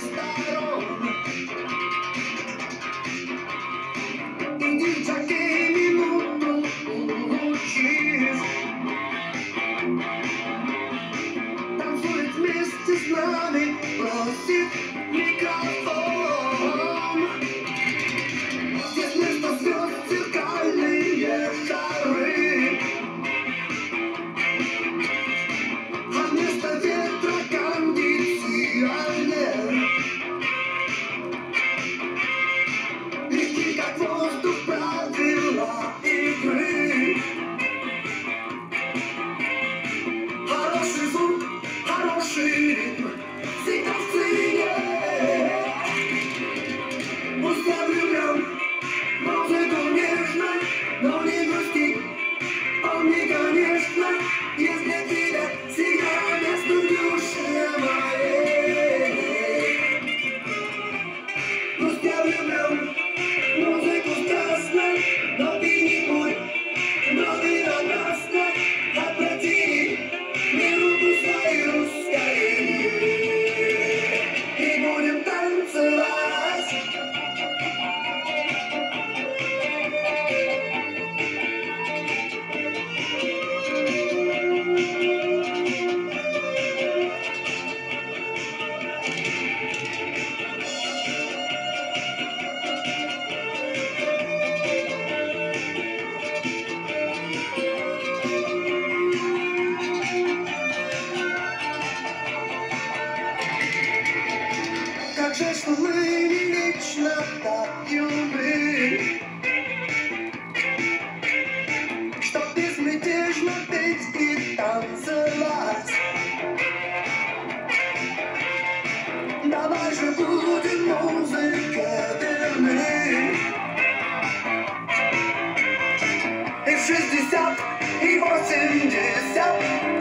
сторон. Иди чаки минуту учись, танцует вместе с нами, бросит микрофон. Здесь вместо звезд зеркальные шары, а вместо ветра кондиционер. Легкий как воздух правила игры. Хороший звук, хороший ритм, всегда в цене. Пусть я влюблен, музыку нежно, но не грусти. Помни, конечно, если тебя всегда место в душе моей. Пусть я влюблен, музыку страстно, но ты не мой, но ты напрасно. Отпротяни мне руку свою скорее, и будем танцевать. Как жаль, что мы не вечно так юны, чтоб безмятежно петь и танцевать. Давай же будем музыке верны. И в 60, и в 80